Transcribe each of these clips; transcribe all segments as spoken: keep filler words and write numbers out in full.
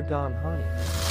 Don Honey.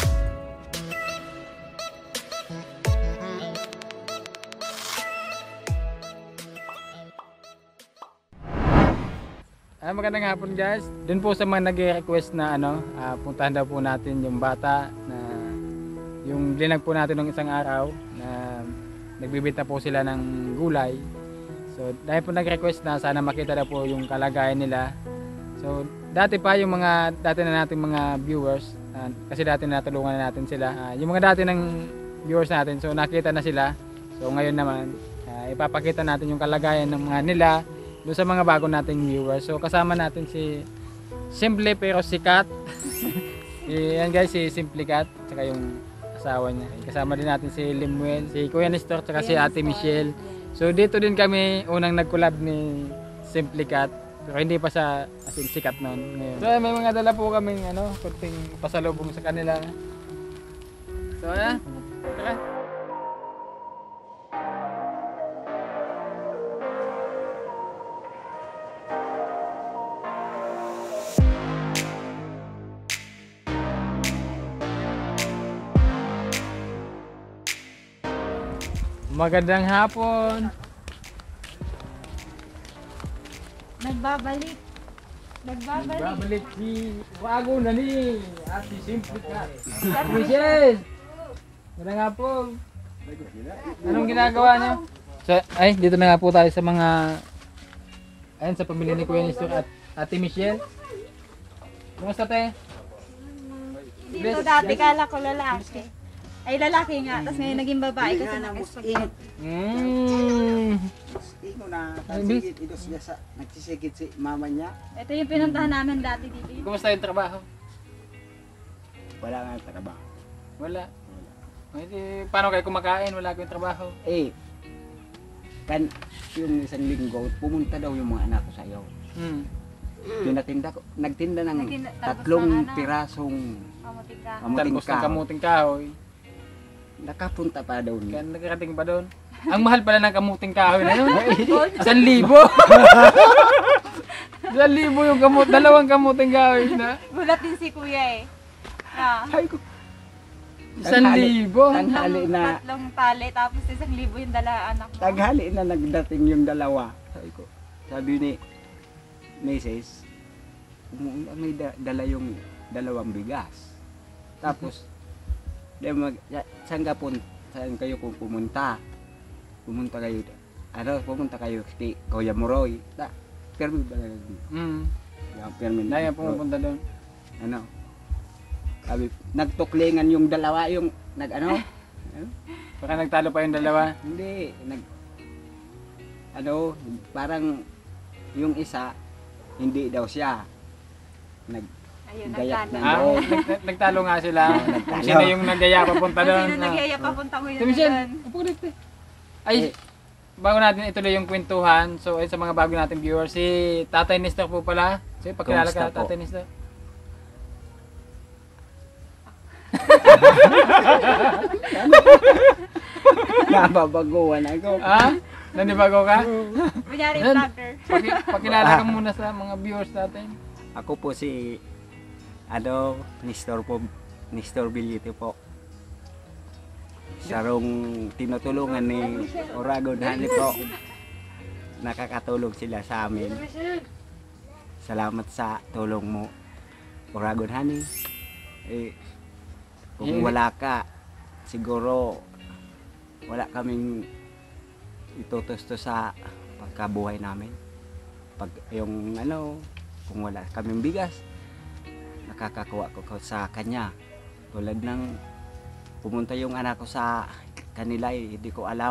Ah, magandang hapon guys. Dun po sa mga nag-request na ano, ah, puntahan daw po natin yung bata na yung linag po natin ng isang araw na nagbibenta po sila ng gulay. So dahil po nag-request na sana makita daw po yung kalagayan nila. So dati pa yung mga dati na nating mga viewers, ah, kasi dati natulungan na natin sila. Ah, yung mga dati ng viewers natin, so nakita na sila. So ngayon naman, ah, ipapakita natin yung kalagayan ng mga nila doon sa mga bago nating viewers. So kasama natin si Simple pero sikat. Si yan guys, si Simple Cat, tsaka yung asawa niya. Kasama din natin si Limuel, si Kuya Nestor, tsaka si Ate Michelle. So dito din kami unang nag-collab ni Simple Cat. Pero hindi pa sa as in, sikat noon ngayon. So may mga dala po kaming ano, kunting pasalubong sa kanila. So ayan, tara. Magandang hapon. Nagbabalik. Nagbabalik. Babalik si Wago na ni at si Simple Cat. Michelle! Magandang hapon. Anong ginagawa niyo? So, ay, dito na nga po tayo sa mga ayun, sa pamilya ni Kuya Nestor at Ate Michelle. Kumusta te? Dito dati kala ko lalaki. Ay lalaki nga, tapos ngayon naging babae kasi nag-escort. Mm. Ino na nagsisigit ito siya sa nagsisigit si mama niya. Ito yung pinuntahan namin dati dito. Kumusta yung trabaho? Wala nga trabaho. Wala. Ay, di, paano kayo kumakain? Wala kayong trabaho. Eh, kan yung isang linggo, pumunta daw yung mga anak ko sa iyo. Hmm. Tinatinda ko, nagtinda ng Nagtinda- tapos tatlong ng ano? pirasong Kamuting ka. kamuting Talbos ng kahoy. kamuting kahoy. Nakapunta pa daw Kaya niya. nakarating pa doon. Ang mahal pala ng kamuting kahoy na yun. Isang libo. Isang libo yung kamut, dalawang kamuting kahoy na. Gulat din si kuya eh. Ah, Ay ko. Isang Tanghali- libo. Tanghali tatlong, na, tatlong tali, tapos isang libo yung dala anak mo. taghali na nagdating yung dalawa. Sabi ko, sabi ni Missus, "Umu- may da- dala yung dalawang bigas. Tapos, di mag, ya- saan ka pun, saan kayo kung pumunta? Pumunta kayo, ano, pumunta kayo kay Kuya Moroy. Ta, permi ba na Hmm. yung permi? Dahil pumupunta doon. Ano? Sabi, nagtuklingan yung dalawa, yung, nag, ano? Ano? Baka nagtalo pa yung dalawa. Hindi, nag, ano, parang, yung isa, hindi daw siya. Nag, Ayun, Gayak nagtalo. na. Ah, Oo. nag- nagtalo nga sila. Nagtalo. Sino yung nagaya papunta Kung doon? sino nagyaya papunta ko yun. Ate Michelle, upo ka dito. Ay, Eh. bago natin ituloy yung kwentuhan, so ay sa mga bago nating viewers, si Tatay Nestor po pala. So, pakilala ka, Kumusta po? Tatay Nestor. nababaguan ako. Ah? Nanibago ka? Kunyari Yan. vlogger. Paki, pakilala ka muna sa mga viewers natin. Ako po si, ano, Nestor po, Nestor Bilite po. Sarong tinutulungan ni Oragon Honey po. Nakakatulong sila sa amin. Salamat sa tulong mo, Oragon Honey. Eh, kung wala ka, siguro wala kaming itutusto sa pagkabuhay namin. Pag yung ano, kung wala kaming bigas, nakakakuha ko, ko sa kanya. Tulad ng pumunta yung anak ko sa kanila, eh, hindi ko alam.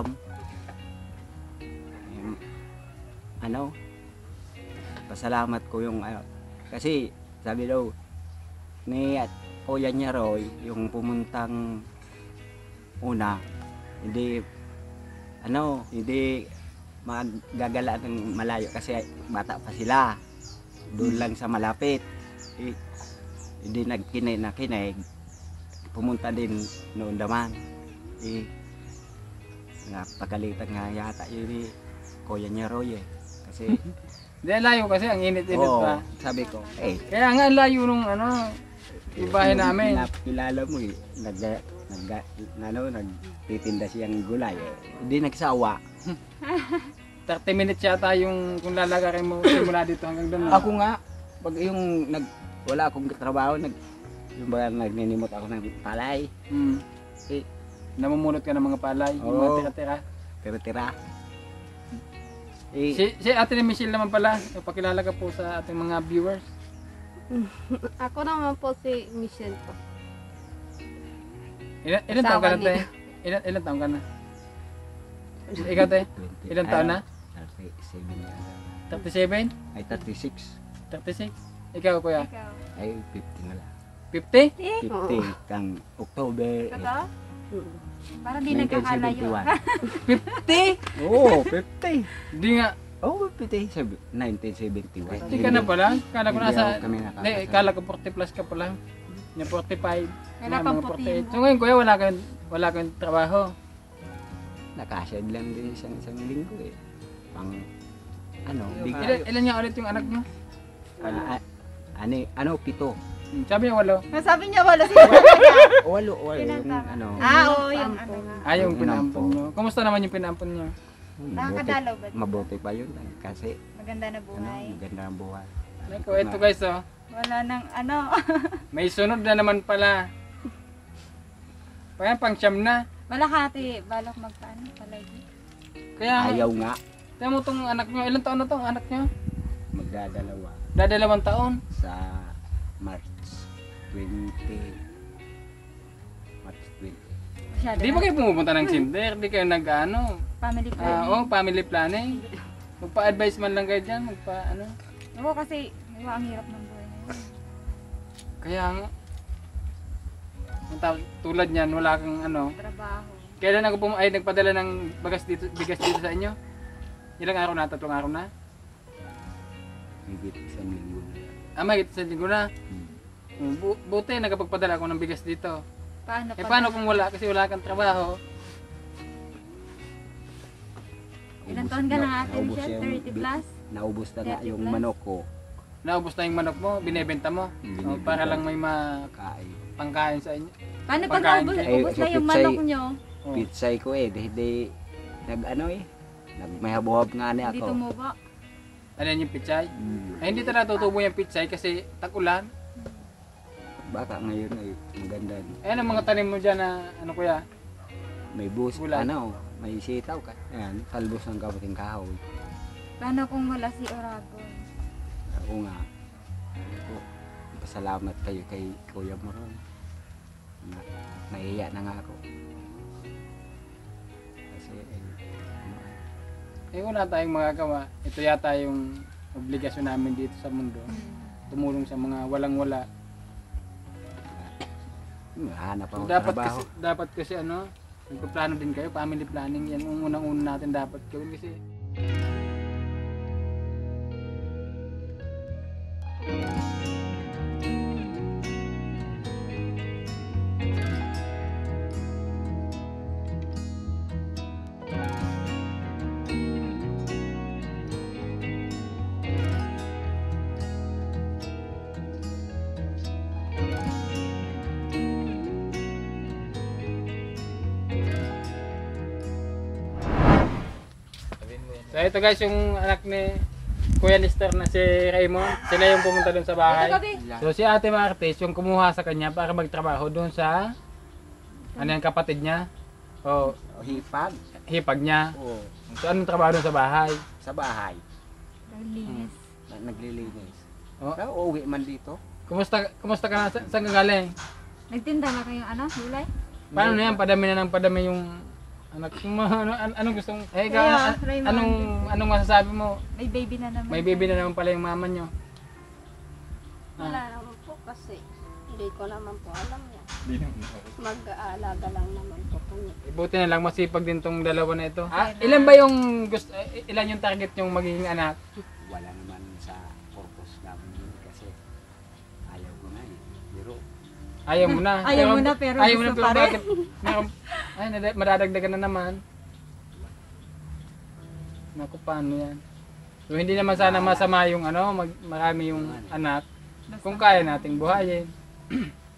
Em, ano, pasalamat ko yung ano, kasi sabi daw ni at kuya niya Roy, yung pumuntang una, hindi ano, hindi magagala ng malayo kasi bata pa sila. Doon lang sa malapit. Eh, hindi nagkinay na kinay. Pumunta din noon naman. Eh, napagalitan nga yata yun eh, kuya niya Roy eh. Kasi, Hindi, ang layo kasi, ang init-init oo, pa. sabi ko, eh, Kaya nga, ang layo nung ano, yung bahay namin. Napilala mo eh. Nag, nag, ano, nagtitinda siyang gulay eh. Hindi nagsawa. thirty minutes yata yung kung lalagarin mo simula dito hanggang doon. Ako nga, pag yung nag, wala akong trabaho, nag, yung ba nagninimot ako ng palay, Hmm. eh, Namumulot ka ng mga palay, yung Oo. mga tira-tira. tira-tira. Eh, Si, si Ate Michelle naman pala, pakilala ka po sa ating mga viewers. Ako naman po si Michelle po. Ilan, ilan taon ka na, Asawa te? Ilan, ilan taon ka na? Ikaw, te? twenty. Ilan taon na? thirty-seven yata. thirty-seven? Ay, thirty-six. thirty-six? Ikaw, kuya? Ikaw. Ay, fifty na lang. fifty? fifty kang October. Totoo? Mm. Parang di nagkakalayo. fifty? Oo, fifty. Hindi nga. Oo, fifty. Sab- nineteen seventy-one. Hindi ka na pala. Kala ko Hindi nasa... ako kami nakakasama. Hindi, kala ko forty plus ka pala. Yung forty-five. Wala mga pang mga puti forty-eight. mo. So ngayon, kuya, wala kang, wala kang trabaho. Nakasad lang din isang isang linggo eh. Pang, ano, big, Ilan, ilan nga ulit yung anak nyo? ah, ah, ano, ano, pito. Hmm, Sabi niya walo. Nasabi niya wala sila. Walo, walo, yung Pinantang. ano. Ah, oo, yung Pampo ano. nga. Ah, yung Yung pinampon pinampo. nyo. Kumusta naman yung pinampon nyo? Mabuti, Nakakadalaw ba? mabuti pa yun eh, kasi Maganda na ano, buhay. maganda ang buhay. Naku, ito guys oh. Wala nang ano. May sunod na naman pala. Kaya pang siyam na. Wala ka ate, balak magpaano palagi. Kaya Ayaw nga, kaya mo tong anak nyo. Ilan taon na tong anak nyo? magdadalawa Dadalawang taon. sa March twenty. March twenty. Masyado Di na. ba kayo pumupunta ng Cinder? Di kayo nag-ano? Family Ah, planning. oh, family planning. Magpa-advise man lang kayo dyan. Magpa ano. Oo, kasi diba, ang hirap ng buhay ngayon. Kaya nga. Ang tawag- tulad niyan, wala kang ano. Trabaho. Kailan ako pum ay nagpadala ng bagas dito, bigas dito sa inyo? Ilang araw na? Tatlong araw na? Higit isang linggo na. Ah, mahigit sa linggo na. Hmm. Hmm, Bu- buti nakapagpadala ako ng bigas dito. Paano Eh pag- paano kung wala kasi wala kang trabaho? Ilan Ubus- taon ka na ate naubos Michelle? yung thirty bi- plus? Naubos na nga thirty yung plus? manok ko. Naubos na yung manok mo, binebenta mo. Binibenta. Oh, para lang may mapangkain Kain. sa inyo. Paano pag Pagkain ubos, kayo. ubos Eh, na yung so pitsay- manok nyo? Oh. Pitsay ko eh, di, di nag ano eh, nag may habuhab nga ni Hindi ako. tumubo. Ano yun yung pitsay? Hmm. Ay hindi talaga tutubo yung pitsay kasi tag-ulan. Baka ngayon ay maganda. Eh ano mga tanim mo dyan na ano kuya? May bus, Gulay. ano, may sitaw ka. Ayan, talbos ng kamuting kahoy. Paano kung wala si Oragon? Ako nga, ano po, pasalamat kayo kay Kuya Moron. Na, nahiya na nga ako. Kasi, eh, ano, Eh wala tayong magagawa. Ito yata yung obligasyon namin dito sa mundo. Tumulong sa mga walang-wala. hanap ako Dapat trabaho. kasi, dapat kasi ano, nagpaplano din kayo, family planning. Yan ang unang-una natin dapat gawin kasi So ito guys yung anak ni Kuya Lister na si Raymond. Sila yung pumunta doon sa bahay. So si Ate Martes yung kumuha sa kanya para magtrabaho doon sa ano yung kapatid niya. O O, hipag. hipag niya. Oo, So anong trabaho doon sa bahay? sa bahay. Naglinis. Na, naglilinis. Oh. Pero uuwi man dito. Kumusta kumusta ka na? Sa, saan ka galing? Nagtinda na kayong ano, gulay? Paano na yan? Padami na ng padami yung anak mo. Ano, an- anong gusto mo? Eh, ikaw, Kaya, an- Raymond. anong, anong masasabi mo? May baby na naman. May baby na naman pala yung mama nyo. Wala naman po kasi hindi ko naman po alam yan. Mag-aalaga lang naman po kami. Eh, buti na lang masipag din tong dalawa na ito. Ah, ilan ba yung gusto, eh, ilan yung target yung magiging anak? Wala naman sa purpose namin yun kasi ayaw ko na eh. Pero Ayaw mo na. Ayaw mo na, pero ayaw mo na, gusto pero pa rin. bakit? Meron- Ay, nada- madadagdagan na naman. Naku, paano yan? So, hindi naman sana masama yung ano, mag, marami yung anak. Kung kaya nating buhayin.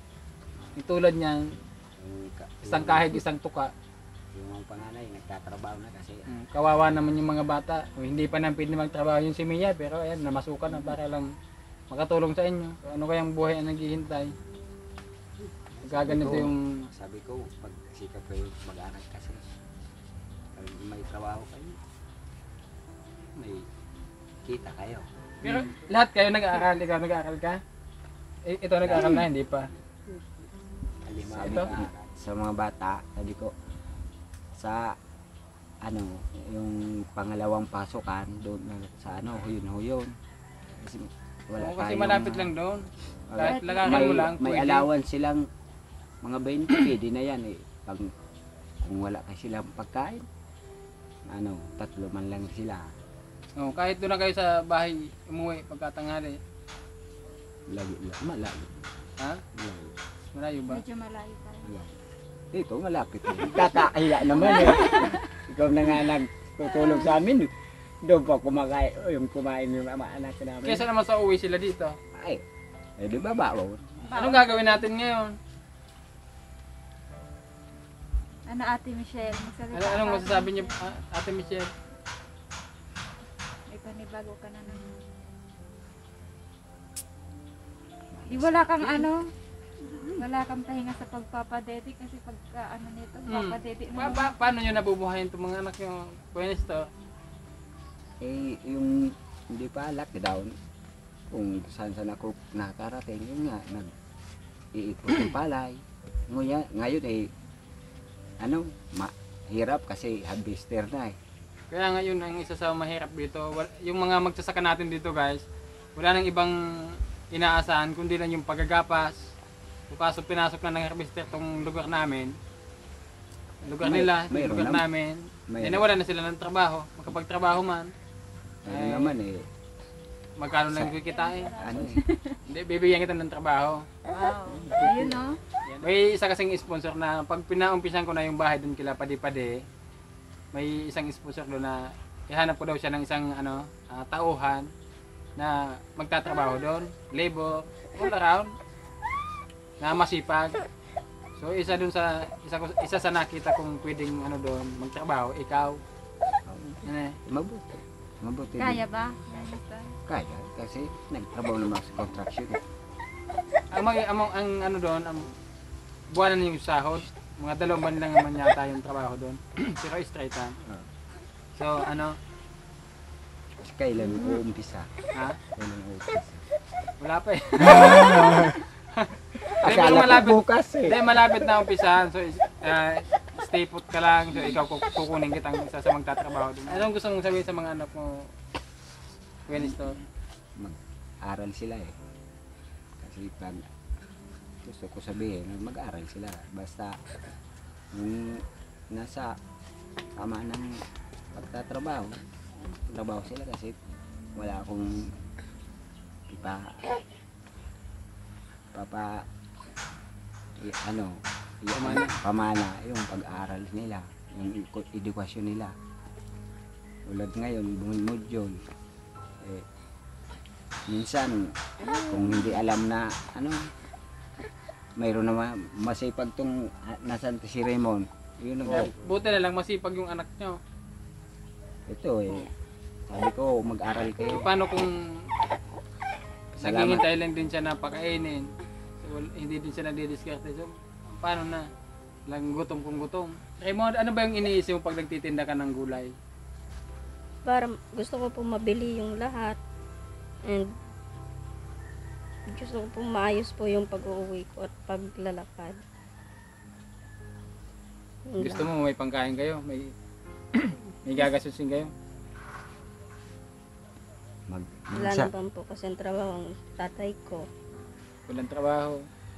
Yung tulad niyan, Yung, ka- isang kahig, isang tuka. Yung mga panganay, nagtatrabaho na kasi. Mm, kawawa naman yung mga bata. Kung hindi pa nang pwede magtrabaho yung si Mia, pero ayan, namasukan na para lang makatulong sa inyo. So, ano kayang buhay ang naghihintay? Gaganito Ito, yung... Sabi ko, pag sikap kayo mag-aral kasi. Pag may trabaho kayo, may kita kayo. Pero lahat kayo nag-aaral, ikaw nag-aaral ka? I- ito nag-aaral na, hindi pa. Halimbawa, Ito? sa mga bata, sabi ko, sa ano, yung pangalawang pasukan doon na sa ano, huyon-huyon. Kasi wala Oo, kasi tayong- malapit lang doon. wala- Kahit lagakan may, mo lang, may pwede. allowance silang mga twenty, pwede na yan eh. Pag, kung wala kasi silang pagkain, ano, tatlo man lang sila. Oh, kahit doon na kayo sa bahay umuwi pagkatanghali. Lagi, lagi, malayo. Ha? Malayo, Malayo ba? Medyo malayo pa rin. malayo. Dito, malapit eh. Kakahiya naman eh. Ikaw na nga nagtutulog sa amin. Doon pa kumakain, oh, yung kumain yung mga anak namin. Kesa naman sa uwi sila dito. Ay, eh di ba ba? Anong gagawin natin ngayon? Ano Ate Michelle? Magsalita Ano, anong ka. masasabi niyo, ah, Ate Michelle? May panibago ka na naman. Di wala kang ano, wala kang pahinga sa pagpapadede kasi pagka ano nito, Hmm. papadede Pa, na. pa, paano nyo nabubuhayin itong mga anak yung buenis to? Eh, yung hindi pa lockdown, kung saan saan ako nakarating, yun nga, nag-iipot ng palay. Ngayon, ngayon eh, ano, mahirap kasi harvester na eh. Kaya ngayon ang isa sa mahirap dito, wal- yung mga magsasaka natin dito guys, wala nang ibang inaasahan kundi lang yung paggagapas. Kaso pinasok na ng harvester tong lugar namin. Lugar May- nila, yung mayroon lugar nam- namin. May, Eh nawala na sila ng trabaho. Makapagtrabaho man, mayroon eh, naman eh, magkano lang kikitain. ano eh, Hindi, bibigyan kita ng trabaho. Wow. Ayun no. May isa kasing sponsor na pag pinaumpisan ko na yung bahay doon kila Padi-Padi, may isang sponsor doon na ihanap ko daw siya ng isang ano, ah, tauhan na magtatrabaho doon, labor, all around, na masipag. So isa doon sa isa, ko- isa sa nakita kong pwedeng ano doon magtrabaho, ikaw. Ano eh. mabuti. Mabuti. Kaya din. ba? Kaya, kasi nagtrabaho naman sa construction. Ang, mag, ang, ang ano doon, ang buwanan yung sahod, mga dalawang buwan lang naman yata yung trabaho doon. Pero straight ha. Ah. So ano, Kasi kailan uumpisa? ha? Kailan uumpisa? Wala pa eh. Hindi, pero Akala ko malapit, bukas eh. hindi, malapit na umpisahan. So, uh, stay put ka lang. So, ikaw kuk- kukunin kitang isa sa magtatrabaho doon. Anong gusto mong sabihin sa mga anak mo, Winston? Mag-aral sila eh. Kasi pag gusto ko sabihin, mag-aral sila. Basta yung nasa tama ng pagtatrabaho, trabaho sila kasi wala akong ipa papa i, ano i, Pamana. pamana yung pag-aaral nila, yung ed- edukasyon nila. Tulad ngayon, bumimodyon. Eh, minsan, kung hindi alam na, ano, mayroon naman masipag tong ah, nasan si Raymond. Yun ang, Buti na lang masipag yung anak nyo. ito eh, sabi ko, mag-aral So, kayo. paano kung Salamat. naghihintay lang din siya na pakainin? So, wal- hindi din siya nagdidiskarte. So, paano na? Lang gutom kung gutom. Raymond, ano ba yung iniisip mo pag nagtitinda ka ng gulay? Para gusto ko po mabili yung lahat. And gusto ko po maayos po yung pag-uwi ko at paglalakad. Yun Gusto lang. mo may pangkain kayo? May may gagasusin kayo? Mag, Wala sa- naman po kasi ang trabaho ng tatay ko. Walang trabaho.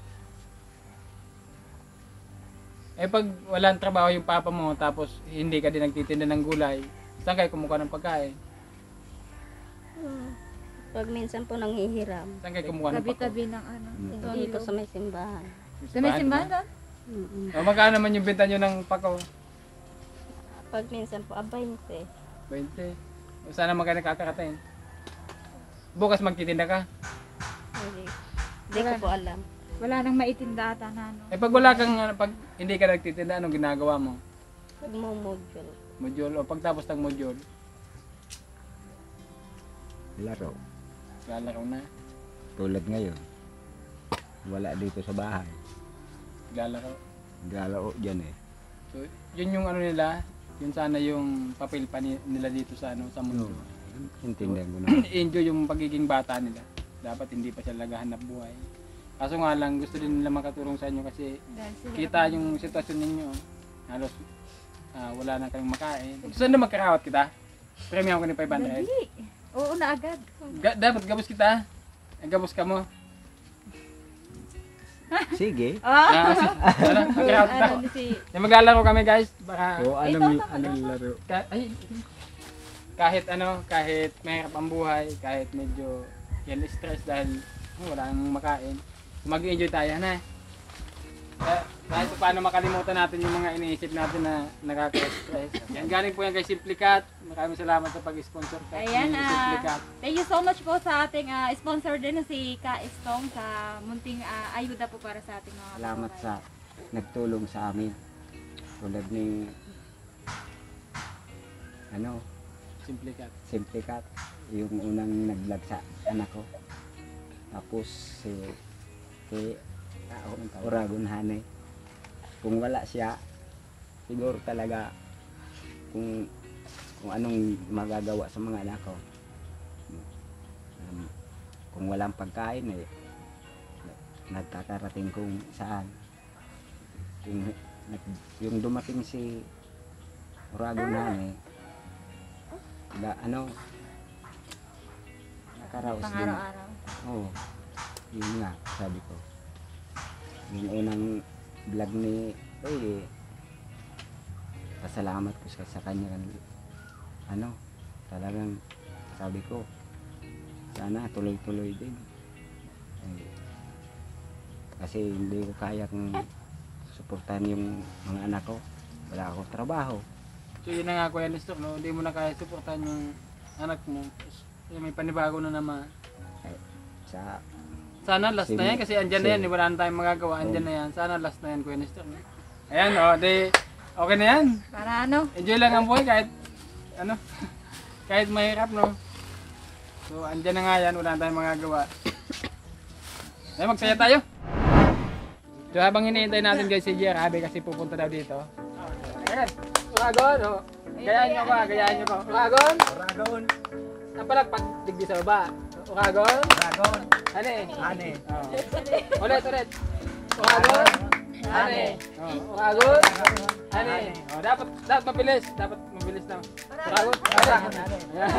Eh pag walang trabaho yung papa mo tapos hindi ka din nagtitinda ng gulay, saan kayo kumukuha ng pagkain? Hmm. Pag minsan po nanghihiram. Saan kayo kumukuha ng pagkain? Tabi-tabi ng ano. Hindi po sa may simbahan. Sa may simbahan doon? Mm-mm. O magkano naman yung benta nyo ng pako? Pag minsan po, ah, twenty. twenty. O sana magkano kakarating? Bukas magtitinda ka? Hindi. Hindi ko po alam. Wala nang maitinda ata na ano. Eh pag wala kang, ano, pag hindi ka nagtitinda, anong ginagawa mo? Nagmumodule. Module o pagtapos ng module, Laro. lalaro na. Tulad ngayon. Wala dito sa bahay. Lalaro. Naglalaro dyan eh. So, yun yung ano nila, yun sana yung papel pa ni- nila dito sa ano sa mundo. Intindihan ko na. Enjoy yung pagiging bata nila. Dapat hindi pa sila naghahanap buhay. Kaso nga lang, gusto din nila makatulong sa inyo kasi Dahil sila- kita yung sitwasyon ninyo. Halos ah, wala na kayong makain. Gusto na magkarawat kita? Premium ko ni five hundred. Dali. Oo na agad. Ga- dapat gabos kita. Eh, gabos ka mo. Sige. Ah! Ah, si- ano, magkarawat kita. Ano si... Yung maglalaro kami guys. Baka O ano Ito, may ito, anong laro? Ka- ay, kahit ano, kahit mahirap ang buhay, kahit medyo yan stress dahil oh, wala nang makain, mag-enjoy tayo na. Eh, kahit pa paano makalimutan natin yung mga iniisip natin na nakaka-stress. Yan, galing po yan kay Simplicat. Maraming salamat sa pag-sponsor kay Ayan, ah, Simplicat. thank you so much po sa ating ah, sponsor din na si Ka Estong sa munting ah, ayuda po para sa ating mga Salamat kababayan. sa nagtulong sa amin. Tulad ni ano, Simplicat. Simplicat, yung unang nag-vlog sa anak ko. Tapos si kay Oragon Hane. Kung wala siya, siguro talaga kung kung anong magagawa sa mga anak ko. Um, kung walang pagkain eh nagkakarating kung saan. Kung nag- yung dumating si Oragon Hane, da, ano nakaraos din. Pang-araw-araw. Oo. Yun nga, sabi ko. Yung unang vlog ni Roy, eh, pasalamat ko sa, sa kanya. Ano, talagang sabi ko, sana tuloy-tuloy din. Eh, kasi hindi ko kaya kung suportahan yung mga anak ko. Wala akong trabaho. So yun na nga Kuya Nestor, no? Hindi mo na kaya suportahan yung anak mo. Kasi may panibago na naman. Eh, sa Sana last na yan kasi andyan na yan, eh, wala na tayong magagawa, andyan na yan. Sana last na yan Kuya Nestor. no? Ayan o, di okay na yan. Para ano? Enjoy lang ang buhay kahit ano, kahit mahirap no. So andyan na nga yan, wala na tayong magagawa. Ay magsaya tayo. So habang hinihintay natin guys si Jer, Abe kasi pupunta daw dito. Ayan, Uragon o. Gayaan nyo ko, gayaan nyo ko. Uragon. Oragon, Napalagpag digdi sa baba. Uragon. Oragon, Hane. Hane, Oh. Ulit, ulit. Uragon. Hane. Oh, Uragon. Hane. Oh, dapat dapat mabilis, dapat mabilis lang. Uragon. Hane. Ayan.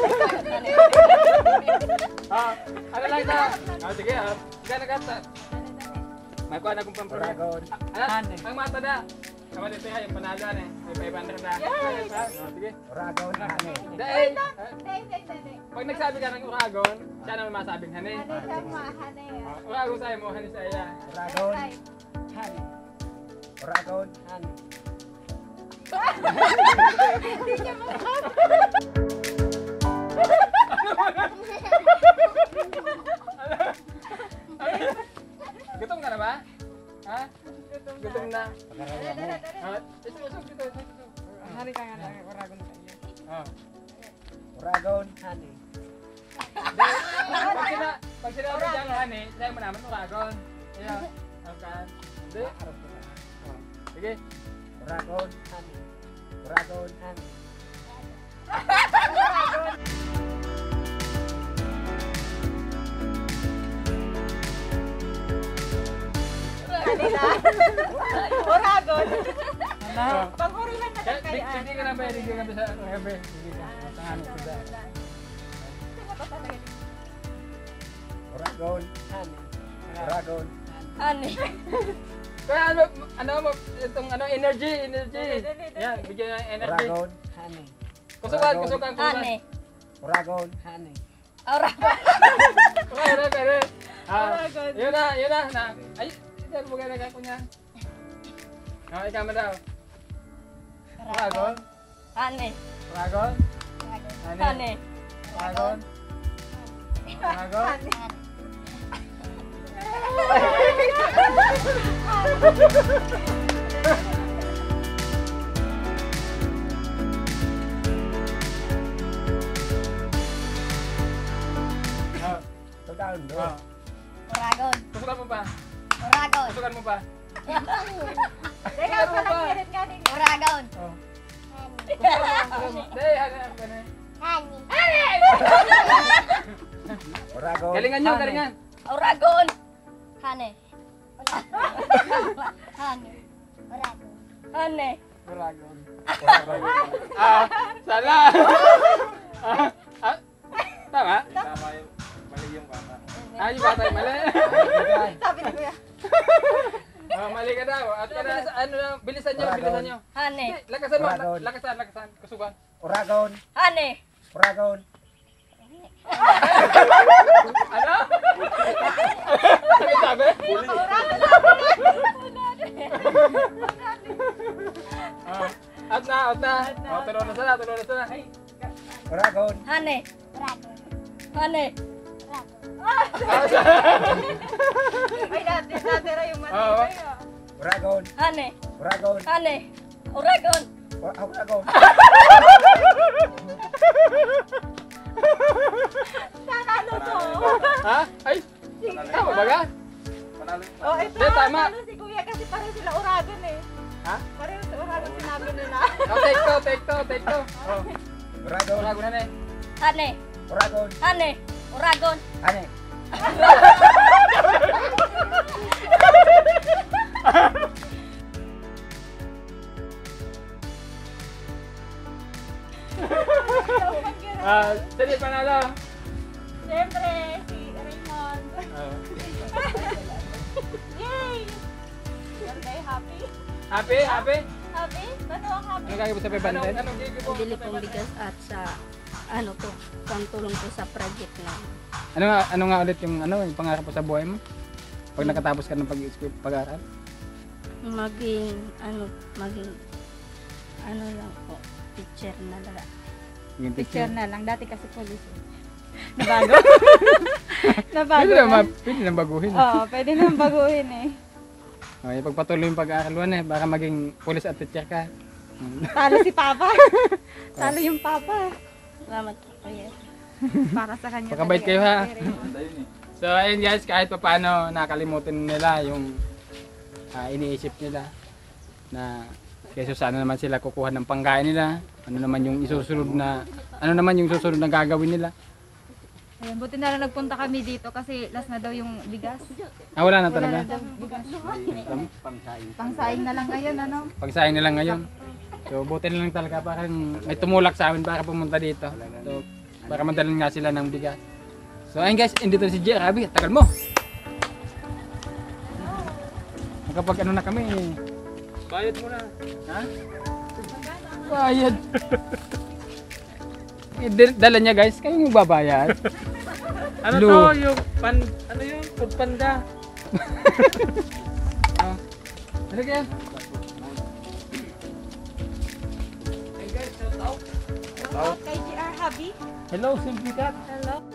Oh, ano lang na? Oh, sige, oh. Sige na gata. May kuha na kong pampura. Oragon, Ano? Ang mata na. Kamu dito yung panalo na. May five hundred na. Yes! Oh, sige. Oragon, Hane. Dahil, Hindi, hindi, hindi. pag nagsabi ka ng Uragon, siya naman masabing Hane. Ano siya mahane? Oh, Uragon sa'yo mo, Hane sa'yo. Oragon, Hane. Oragon, Hane. Gutom ka na ba? Ha? Gutom na. Ah, ito, ito, ito, ito. Hane ka nga lang, Uragon sa'yo. Oh. Oragon, Hane. Pag sila, pag sinabi dyan, Hane, sa'yo mo naman Uragon. Ayan. Okay. Hindi. Oh. Sige. Oragon, Hane. Oragon, Hane. Oragon. Ano? Panguri lang na Kaya, di- kayaan. Hindi ka na ba, hindi ka na ba sa Rebe? Hindi ka. Tangan ko dyan. Oragon, Hane. Oragon, Hane. Kaya ano, ano mo, itong ano, energy, energy. Yan, bigyan ng energy. Oragon, Hane. Kusukan, kusukan, kusukan. Hane. Oragon, Hane. Uragon. Okay, okay, okay. Ah, Oragon. yun na, yun na. na. Ay, ito, bugay na kako niya. Oh, ikaw mo daw. Oragon. Hane. Oragon. Hane. Oragon. Oragon. Ah, Tudaon do. ah. Oragon. Tusukan mo pa. Oragon. Tusukan mo pa. Teka, palang kirit ka din. Oragon. Oh. Tusukan mo. Dahil, ano, ano. Oragon. Galingan nyo, galingan. Oragon. Hane. Hane. Oragon. Hane. Oragon. Ah, sala. Ah, ah, tama? Tama yung mali yung bata. Ah, yung bata yung mali. Sabi ni Kuya. Ah, mali ka daw. At bilis, ano lang, bilisan nyo, Oragon. bilisan nyo. Hane. Eh, Lakasan mo, Oragon. lakasan, lakasan. Kusugan. Oragon. Hane. Oragon. Ano? Ano sabi? Ah, out na, out na. Oh, tulungan na sana, tulungan na sana. Oragon. Hane. Oragon. Hane. Ay, dati, dati ra yung mali. Oo. Oragon. Hane. Oragon. Hane. Oragon. Or- Oragon. Nanalo to. Ha? Ay, tama ba ka? Panalo. Oh, ito. Hindi, tama. Nanalo si Kuya kasi pareho sila Oragon eh. Ha? Pareho sa Oragon sinabi nila. Oh, take two, take two, take two. Oh, Oragon. wala ko na na eh. Hane. Oragon. Hane. Oragon. Ane. Ah, sino yung panalo? Siyempre, si Raymond. Oh. Yay! You're very happy? Happy? Happy? Happy? Ano ang happy? Ano gagawin sa five hundred? Anong, anong gigibong? Bili pong bigas at sa ano po, pantulong po sa project na. Ano nga, ano nga ulit yung ano, yung pangarap mo sa buhay mo? Pag nakatapos ka ng pag-school, pag-aaral? Maging ano, maging ano lang po, teacher na lang. Yung Picture na lang. Dati kasi police eh. Nabago? Nabago Pwede na. naman, pwede naman baguhin. Oo, pwede naman baguhin eh. Okay, pagpatuloy yung pag-aaral mo na eh, baka maging police at teacher ka. Talo si Papa. Talo yung Papa. Salamat po kuya. Para sa kanya. Pakabait talaga. kayo ha. Ganda yun eh. So ayun guys, kahit pa paano nakalimutan nila yung ah, iniisip nila na keso sana naman sila kukuha ng pangkain nila, ano naman yung isusunod na ano naman yung susunod na gagawin nila. Ayan, buti na lang nagpunta kami dito kasi last na daw yung bigas. Ah, wala na Wala talaga. na daw bigas. Pangsaing. Pangsaing na lang ngayon, ano? Pagsayang nila ngayon. So buti na lang talaga parang may tumulak sa amin para pumunta dito. So para madalan nga sila ng bigas. So ayun guys, indito si J. Rabi, tagal mo. Nakapag ano na kami. Bayad mo na. Ha? Bayad. Eh, dal- dala niya guys, kayo yung babayad. Ano Lu. to? Yung pan... Ano yun? Food panda. Ah. Ano kaya? Kay G R Hubby. Hello, Simplicat. Hello.